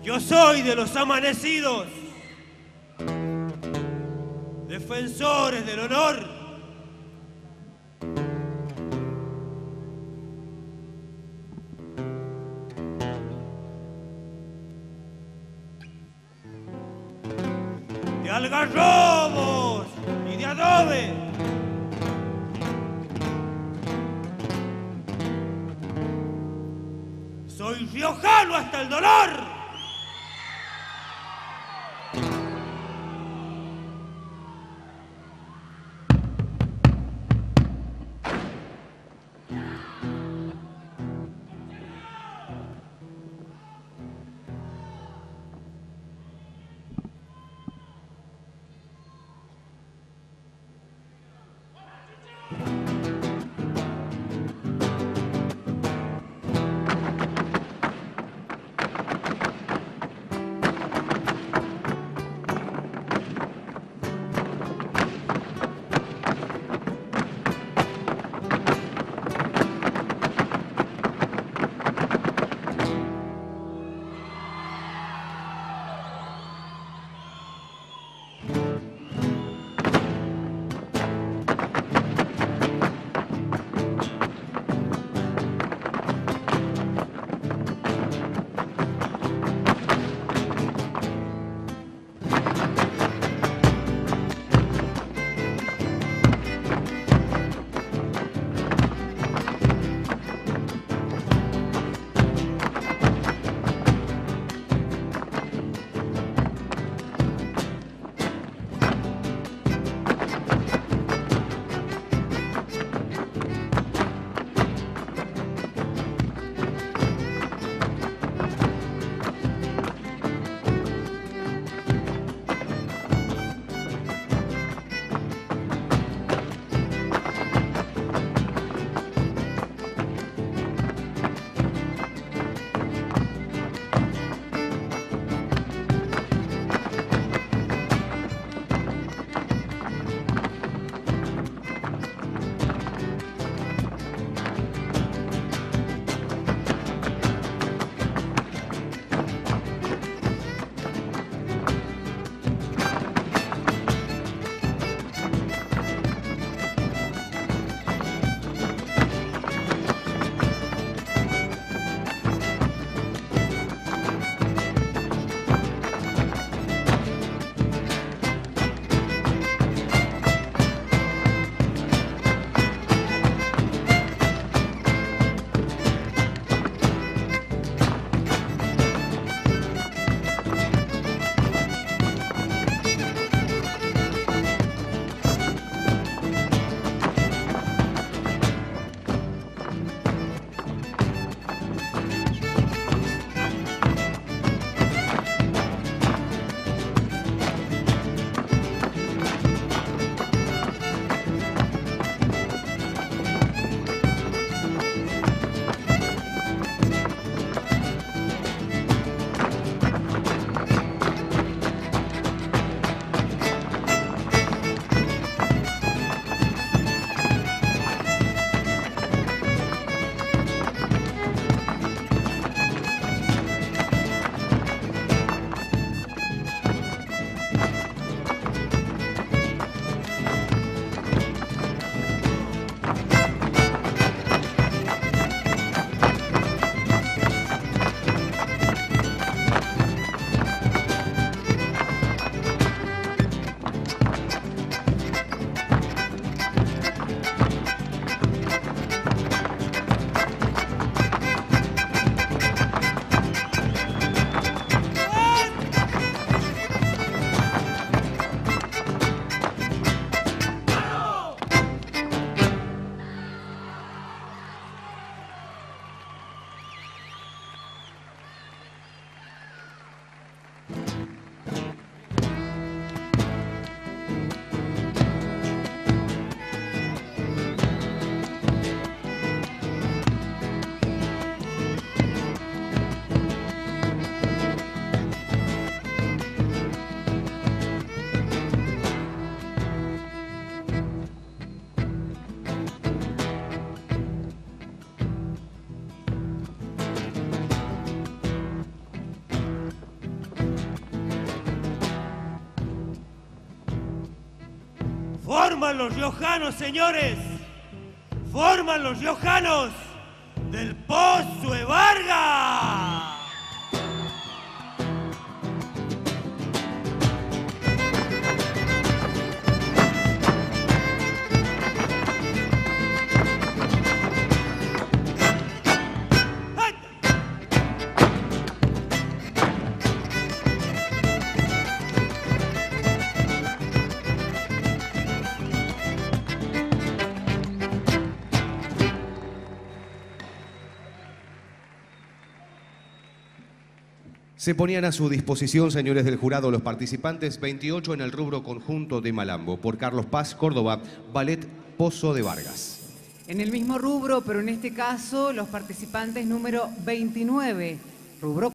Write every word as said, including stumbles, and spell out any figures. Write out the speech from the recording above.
Yo soy de los amanecidos, defensores del honor. De algarrobos y de adobe. Soy riojano hasta el dolor. Forman los riojanos, señores. Forman los riojanos del Pozo de Vargas. Se ponían a su disposición, señores del jurado, los participantes veintiocho en el rubro conjunto de Malambo, por Carlos Paz, Córdoba, Ballet, Pozo de Vargas. En el mismo rubro, pero en este caso, los participantes número veintinueve, rubro